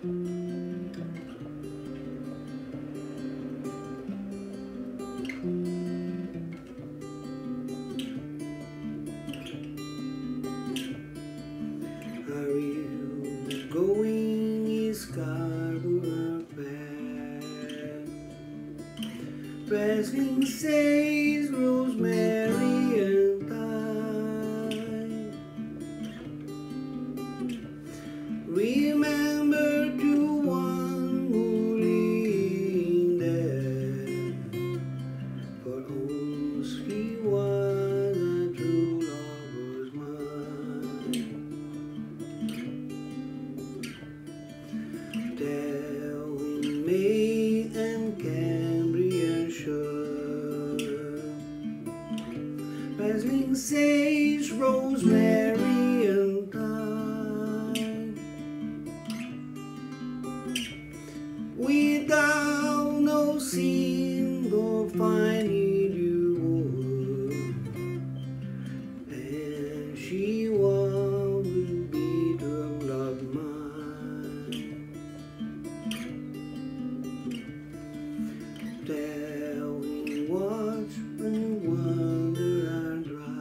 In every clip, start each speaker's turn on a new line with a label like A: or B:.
A: Are you going East Scarborough Fair? Wrestling says rosemary and thyme. Remember to one who leaned there, for once he was a true lover's mine. Darwin, May, and Cambrian shore, wrestling sage, rosemary, and thyme. Without no sin or finding you would, and she would be the love mine. Tell me watch and wonder and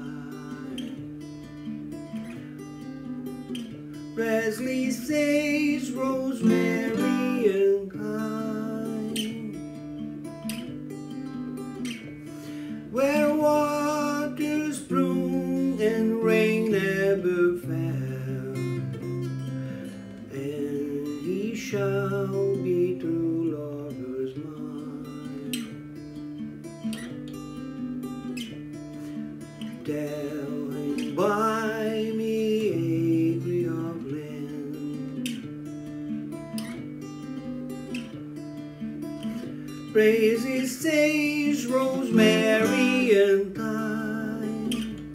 A: dry. Presley sage, rosemary, and thyme. Where waters bloom and rain never fell, and he shall be true lover's mine. Tell him buy me acre of land, praise his sage, rosemary, and thyme.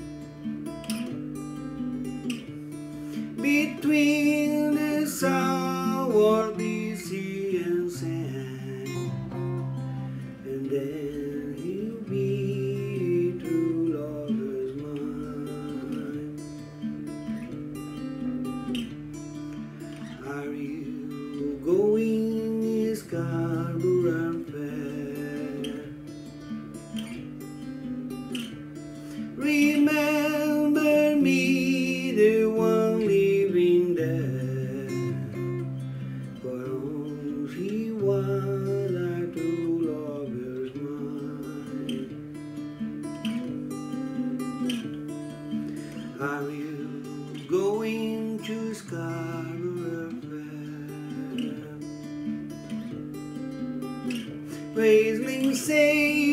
A: Between the sour sea and sand, and then he'll be true lover's mine. Are you going East Scarborough Fair? Remember me, the one living there, for once he was our true lover's mine. Are you going to Scarborough Fair? Wrestling say